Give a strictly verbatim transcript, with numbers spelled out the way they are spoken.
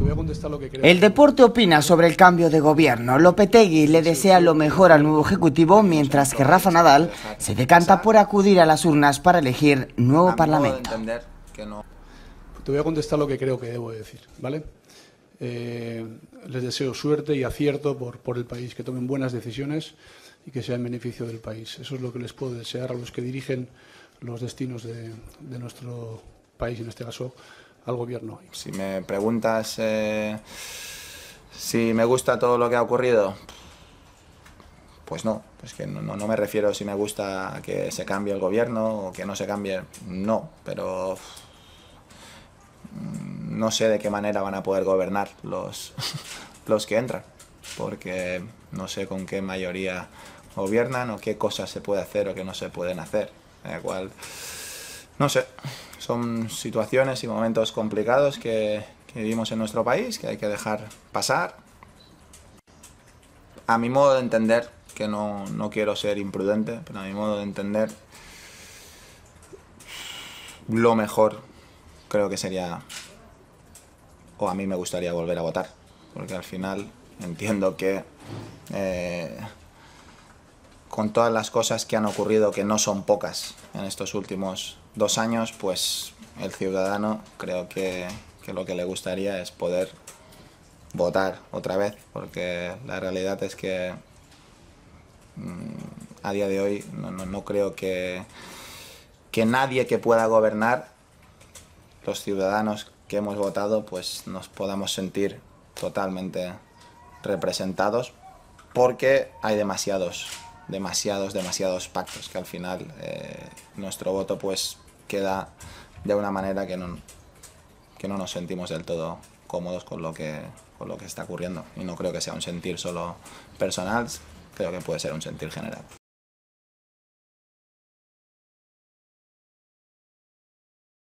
voy a contestar lo que creo. El Deporte opina sobre el cambio de gobierno. Lopetegui le desea lo mejor al nuevo ejecutivo, mientras que Rafa Nadal se decanta por acudir a las urnas para elegir nuevo parlamento. Te voy a contestar lo que creo que debo decir, ¿vale? Eh, les deseo suerte y acierto por, por el país, que tomen buenas decisiones y que sea en beneficio del país. Eso es lo que les puedo desear a los que dirigen los destinos de, de nuestro país, en este caso al gobierno. Si me preguntas eh, si me gusta todo lo que ha ocurrido, pues no, pues que no, no me refiero si me gusta a que se cambie el gobierno o que no se cambie, no, pero no sé de qué manera van a poder gobernar los, los que entran, porque no sé con qué mayoría gobiernan o qué cosas se puede hacer o qué no se pueden hacer, da igual, no sé, son situaciones y momentos complicados que, que vivimos en nuestro país, que hay que dejar pasar. A mi modo de entender, que no, no quiero ser imprudente, pero a mi modo de entender, lo mejor creo que sería, o a mí me gustaría volver a votar, porque al final entiendo que eh, con todas las cosas que han ocurrido, que no son pocas en estos últimos dos años, pues el ciudadano creo que, que lo que le gustaría es poder votar otra vez, porque la realidad es que mmm, a día de hoy no, no, no creo que, que nadie que pueda gobernar, los ciudadanos que hemos votado, pues nos podamos sentir totalmente representados, porque hay demasiados, demasiados, demasiados pactos que al final eh, nuestro voto pues queda de una manera que no, que no nos sentimos del todo cómodos con lo que, con lo que está ocurriendo. Y no creo que sea un sentir solo personal, creo que puede ser un sentir general.